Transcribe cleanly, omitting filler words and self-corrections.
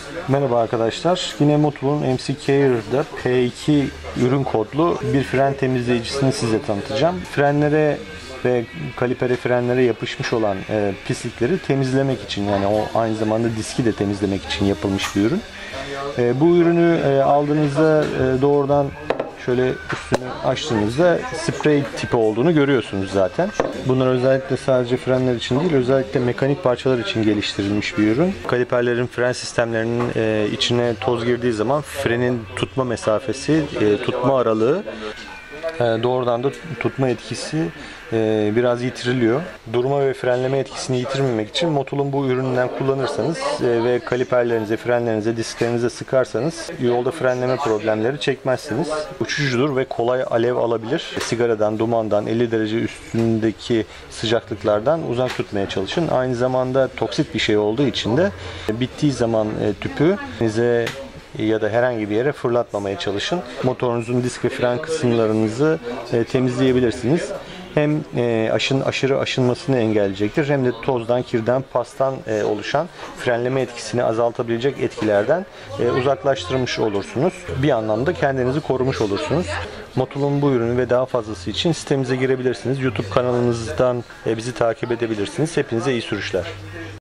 Merhaba arkadaşlar. Yine Motu'nun MC Care'da P2 ürün kodlu bir fren temizleyicisini size tanıtacağım. Frenlere ve kalipere frenlere yapışmış olan pislikleri temizlemek için, yani o aynı zamanda diski de temizlemek için yapılmış bir ürün. Bu ürünü aldığınızda doğrudan şöyle üstünü açtığınızda sprey tipi olduğunu görüyorsunuz zaten. Bunlar özellikle sadece frenler için değil, özellikle mekanik parçalar için geliştirilmiş bir ürün. Kaliperlerin, fren sistemlerinin içine toz girdiği zaman frenin tutma mesafesi, tutma aralığı, doğrudan da tutma etkisi biraz yitiriliyor. Durma ve frenleme etkisini yitirmemek için Motu'nun bu ürününden kullanırsanız ve kaliperlerinize, frenlerinize, disklerinize sıkarsanız yolda frenleme problemleri çekmezsiniz. Uçucudur ve kolay alev alabilir. Sigaradan, dumandan, 50 derece üstündeki sıcaklıklardan uzak tutmaya çalışın. Aynı zamanda toksit bir şey olduğu için de bittiği zaman tüpü size ya da herhangi bir yere fırlatmamaya çalışın. Motorunuzun disk ve fren kısımlarınızı temizleyebilirsiniz. Hem aşırı aşınmasını engelleyecektir, hem de tozdan, kirden, pastan oluşan frenleme etkisini azaltabilecek etkilerden uzaklaştırmış olursunuz. Bir anlamda kendinizi korumuş olursunuz. Motu'nun bu ürünü ve daha fazlası için sitemize girebilirsiniz. YouTube kanalımızdan bizi takip edebilirsiniz. Hepinize iyi sürüşler.